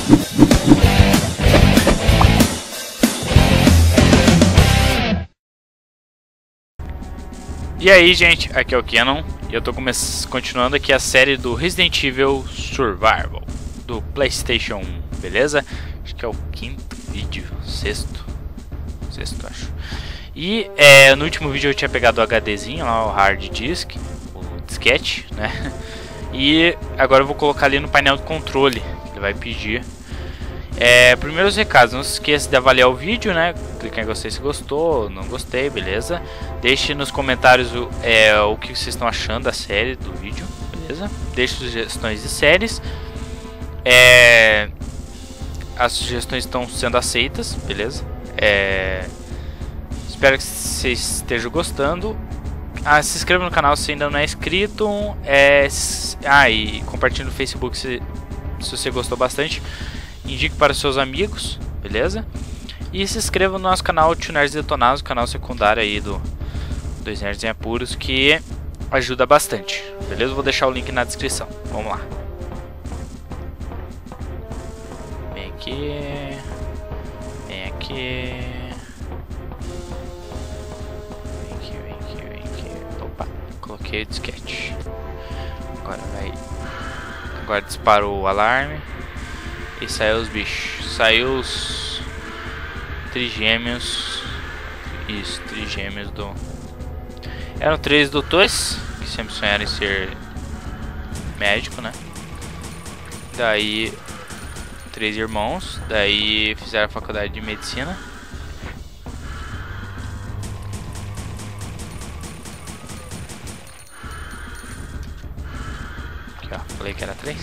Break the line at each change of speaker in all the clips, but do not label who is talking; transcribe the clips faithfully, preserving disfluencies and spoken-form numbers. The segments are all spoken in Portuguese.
E aí, gente, aqui é o Kenon e eu tô continuando aqui a série do Resident Evil Survival do PlayStation um, beleza? Acho que é o quinto vídeo, sexto, sexto acho. E é, no último vídeo eu tinha pegado o HDzinho lá, o hard disk, o disquete, né? E agora eu vou colocar ali no painel de controle, ele vai pedir. É, primeiros recados, não se esqueça de avaliar o vídeo, né? Clique em gostei se gostou, não gostei, beleza? Deixe nos comentários o, é, o que vocês estão achando da série, do vídeo, beleza? Deixe sugestões de séries. É, as sugestões estão sendo aceitas, beleza? É, espero que vocês estejam gostando. Ah, se inscreva no canal se ainda não é inscrito. É, ah, e compartilhe no Facebook se, se você gostou bastante. Indique para os seus amigos, beleza? E se inscreva no nosso canal Tio Nerds Detonados, canal secundário aí do Dois Nerds em Apuros, que ajuda bastante, beleza? Vou deixar o link na descrição. Vamos lá. Vem aqui. Vem aqui. Vem aqui, vem aqui, vem aqui. Opa, coloquei o disquete. Agora vai. Agora disparou o alarme. E saiu os bichos. Saiu os trigêmeos. Isso, trigêmeos do. Eram três doutores que sempre sonharam em ser médico, né? Daí três irmãos. Daí fizeram a faculdade de medicina. Aqui ó, falei que era três.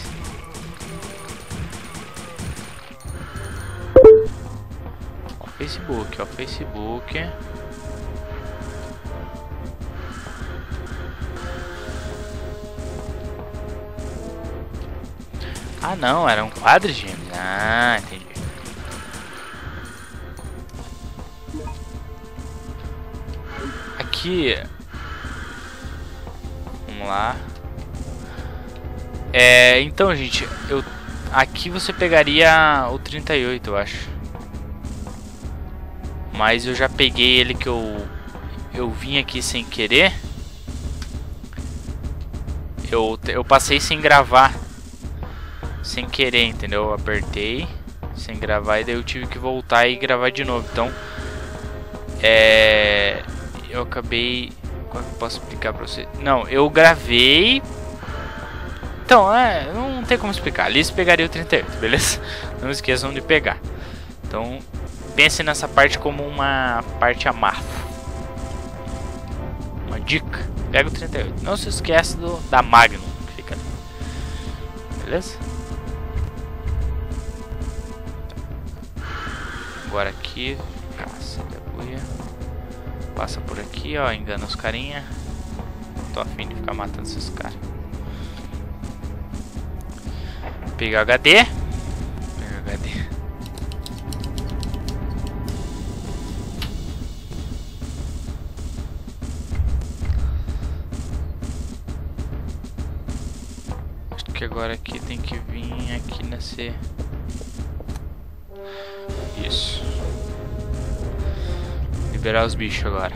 Facebook, ó, Facebook. Ah, não, era um quadrigêmeo. Ah, entendi. Aqui. Vamos lá. É, então, gente, eu aqui você pegaria o trinta e oito, eu acho. Mas eu já peguei ele que eu eu vim aqui sem querer. Eu, eu passei sem gravar. Sem querer, entendeu? Eu apertei sem gravar e daí eu tive que voltar e gravar de novo. Então, é... eu acabei... Como é que eu posso explicar pra você? Não, eu gravei... Então, é... não tem como explicar. Ali você pegaria o trinta e oito, beleza? Não esqueçam de pegar. Então... pense nessa parte como uma parte a mais. Uma dica. Pega o trinta e oito. Não se esquece do, da Magnum que fica ali. Beleza? Agora aqui. Caça de agulha. Passa por aqui, ó. Engana os carinha. Tô afim de ficar matando esses caras. Pegar H D. Pegar H D. Que agora aqui tem que vir aqui nesse. Isso. Liberar os bichos agora.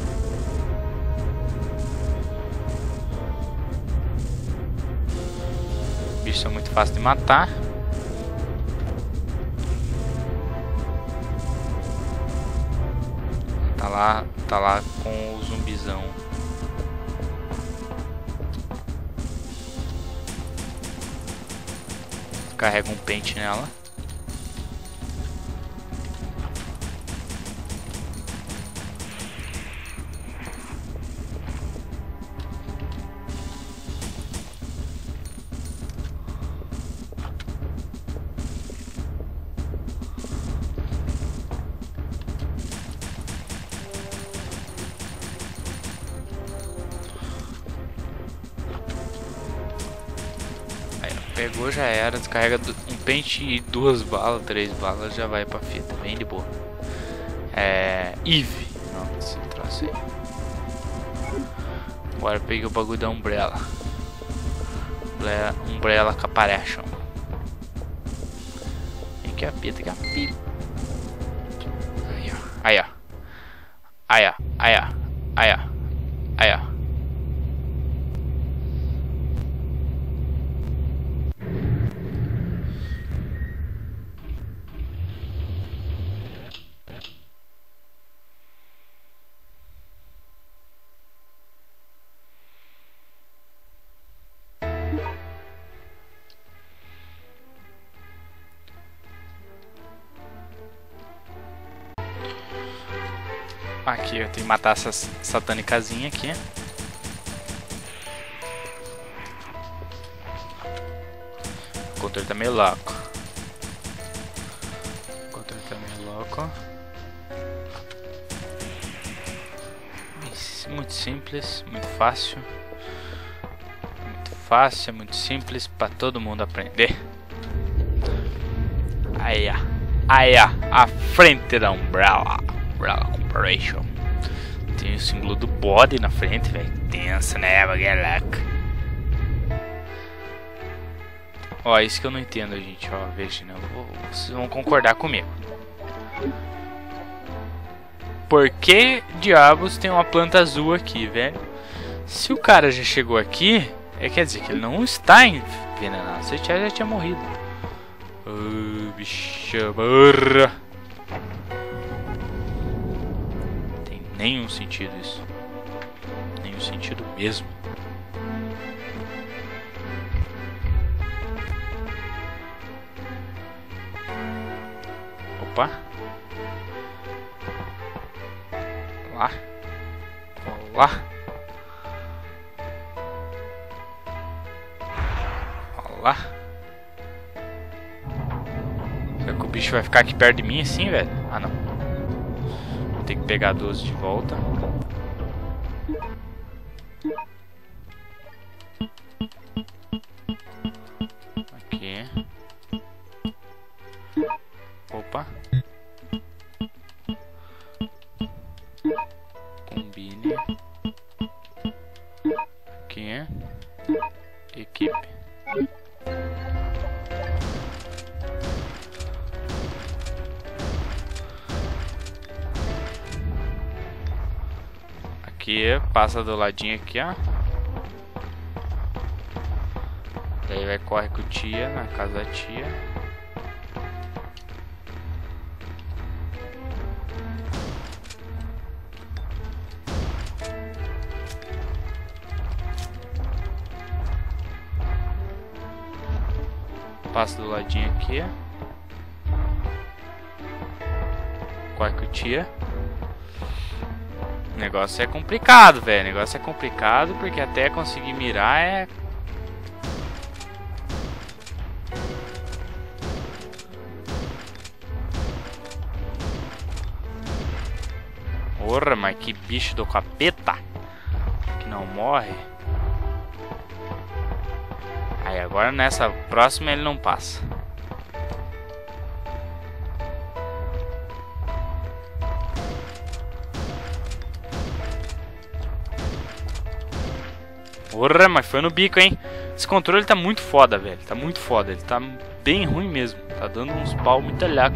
Os bichos são muito fáceis de matar. Tá lá, tá lá com o zumbizão. Carrega um pente nela. Pegou, já era, descarrega um pente e duas balas, três balas, já vai pra fita, bem de boa. É... Eve. Não, esse troço aí. Agora peguei o bagulho da Umbrella. Umbrella Caparation. capeta, capeta. Aí, ó. Aí, ó. Aí, ó. Aí, ó. Aí, ó. Aí, ó. Aqui eu tenho que matar essa satânicazinha aqui. O controle tá meio louco. O controle tá meio louco. Muito simples, muito fácil. Muito fácil, muito simples para todo mundo aprender. Aí, ó. Aí, ó. A frente da Umbrella. Umbrella Corporation. Tem o símbolo do bode na frente, velho. Tensa, né? Bagalaca. Ó, isso que eu não entendo, gente. Ó, veja, né? Vou, vocês vão concordar comigo. Por que diabos tem uma planta azul aqui, velho? Se o cara já chegou aqui, é, quer dizer que ele não está envenenado. Se ele já tinha morrido. Oh, bicha burra. Tem nenhum sentido isso. Nenhum sentido mesmo. Opa. Lá. Olá. Olá. Será que o bicho vai ficar aqui perto de mim assim, velho? Ah, não. Vou ter que pegar a doze de volta. Aqui. Opa. Combine. Aqui. Equipe. Aqui, passa do ladinho aqui, ó. Daí vai, corre com o tia, na casa da tia. Passa do ladinho aqui. Corre com o tia. O negócio é complicado, velho. O negócio é complicado porque até conseguir mirar é... Porra, mas que bicho do capeta. Que não morre. Aí agora nessa próxima ele não passa. Porra, mas foi no bico, hein? Esse controle tá muito foda, velho. Tá muito foda. Ele tá bem ruim mesmo. Tá dando uns pau muito alhaco.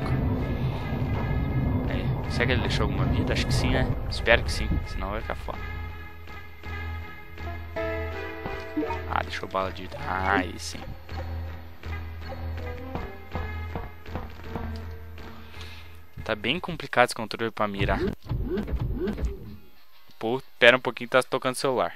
Aí, será que ele deixou alguma vida? Acho que sim, né? Espero que sim. Senão vai ficar foda. Ah, deixou bala de... Ah, aí sim. Tá bem complicado esse controle pra mirar. Pô, pera um pouquinho, tá tocando celular.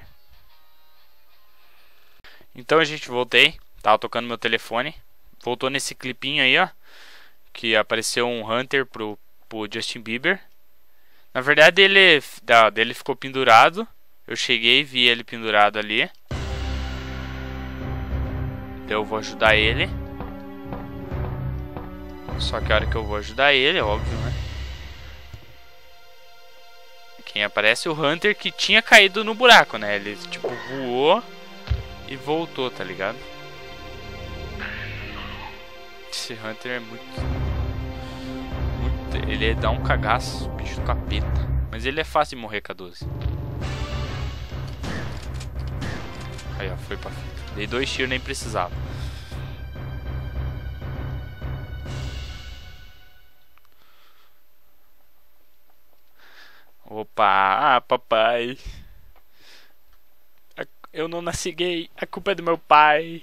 Então, gente, voltei. Tava tocando meu telefone. Voltou nesse clipinho aí, ó. Que apareceu um Hunter pro, pro Justin Bieber. Na verdade, ele, da, dele ficou pendurado. Eu cheguei e vi ele pendurado ali. Então eu vou ajudar ele. Só que a hora que eu vou ajudar ele, é óbvio, né? Quem aparece é o Hunter que tinha caído no buraco, né? Ele, tipo, voou e voltou, tá ligado? Esse Hunter é muito... muito... Ele dá um cagaço, bicho do capeta. Mas ele é fácil de morrer com a doze. Aí, ó, foi pra fita. Dei dois tiros, nem precisava. Opa, ah, papai. Eu não nasci gay, a culpa é do meu pai.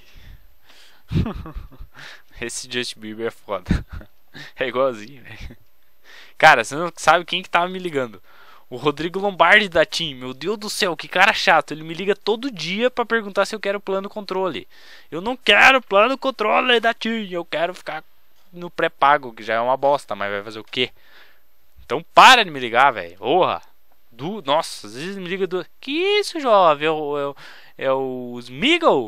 Esse Justin Bieber é foda. É igualzinho, velho. Cara, você não sabe quem que tava me ligando. O Rodrigo Lombardi da Tim. Meu Deus do céu, que cara chato. Ele me liga todo dia pra perguntar se eu quero plano controle. Eu não quero plano controle da Tim. Eu quero ficar no pré-pago, que já é uma bosta, mas vai fazer o quê? Então para de me ligar, velho. Porra. Do... Nossa, às vezes me liga do... Que isso, jovem? É o, é o, é o Smeagol?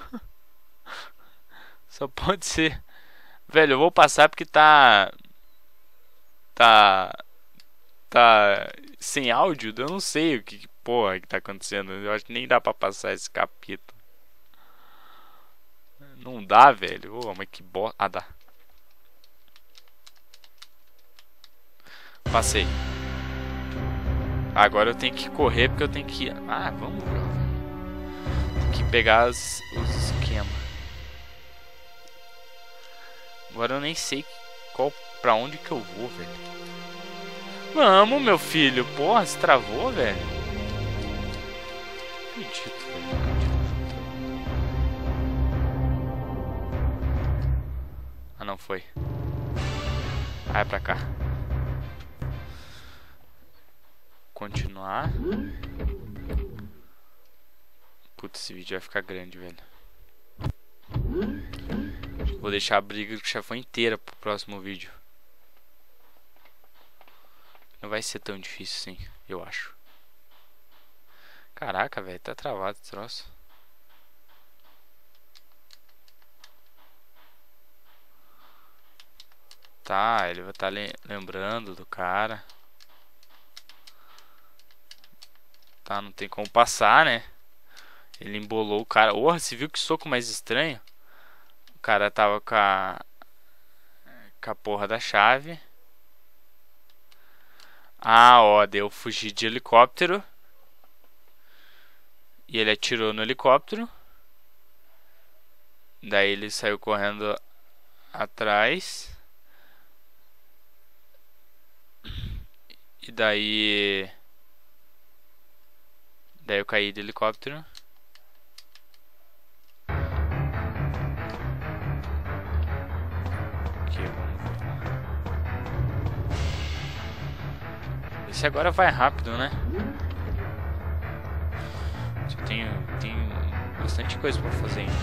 Só pode ser. Velho, eu vou passar porque tá... Tá... Tá... Sem áudio? Eu não sei o que, que porra que tá acontecendo. Eu acho que nem dá pra passar esse capítulo. Não dá, velho. Oh, mas que bosta. Ah, dá. Passei. Agora eu tenho que correr porque eu tenho que... Ah, vamos, jovem. Tem que pegar as, os esquemas. Agora eu nem sei qual, pra onde que eu vou, velho. Vamos, meu filho. Porra, se travou, velho. Não acredito, velho. Não acredito. Ah, não foi. Ah, é pra cá. Continuar. Putz, esse vídeo vai ficar grande, velho. Vou deixar a briga com o chefão inteira pro próximo vídeo. Não vai ser tão difícil assim, eu acho. Caraca, velho, tá travado esse troço. Tá, ele vai estar lembrando do cara. Tá, não tem como passar, né? Ele embolou o cara. Porra, você viu que soco mais estranho? O cara tava com a... Com a porra da chave. Ah, ó, deu fugir de helicóptero. E ele atirou no helicóptero. Daí ele saiu correndo atrás. E daí... Daí eu caí do helicóptero. Aqui, vamos lá. Esse agora vai rápido, né? Eu tenho, tenho bastante coisa pra fazer ainda.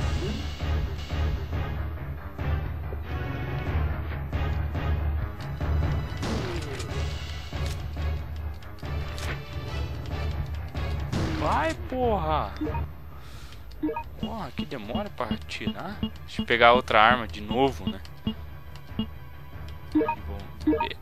Vai, porra! Porra, que demora pra atirar. Deixa eu pegar outra arma de novo, né? Vamos ver.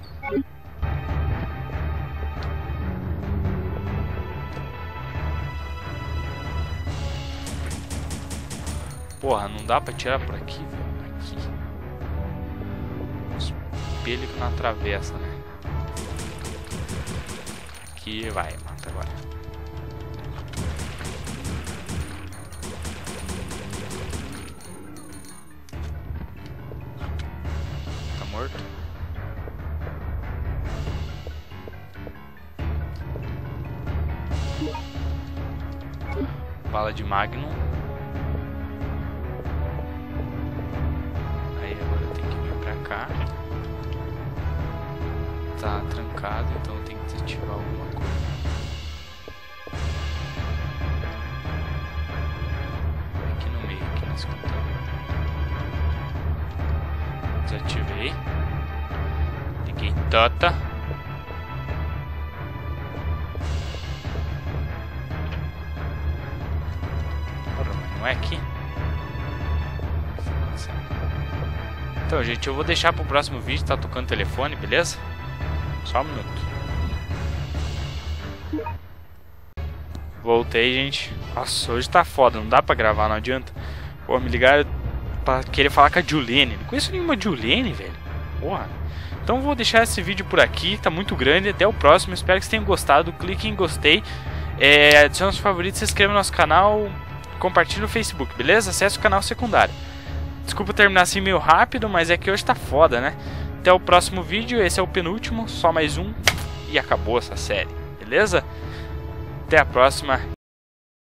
Porra, não dá pra tirar por aqui, velho. Aqui. Espelho que não atravessa, né? Aqui, vai, mata agora. Morto. Bala de Magnum. Aí agora eu tenho que vir pra cá. Tá trancado, então eu tenho que desativar alguma coisa. Aqui no meio, aqui nesse computador. Desativei. Liguei Tota. Não é aqui. Então, gente, eu vou deixar pro próximo vídeo. Tá tocando o telefone, beleza? Só um minuto. Voltei, gente. Nossa, hoje tá foda. Não dá pra gravar, não adianta. Pô, me ligaram pra querer falar com a Juliane. Não conheço nenhuma Juliane, velho. Porra. Então vou deixar esse vídeo por aqui. Tá muito grande. Até o próximo. Espero que vocês tenham gostado. Clique em gostei. É, adicione os favoritos. Se inscreva no nosso canal. Compartilhe no Facebook, beleza? Acesse o canal secundário. Desculpa terminar assim meio rápido, mas é que hoje tá foda, né? Até o próximo vídeo. Esse é o penúltimo. Só mais um. e acabou essa série, beleza? Até a próxima.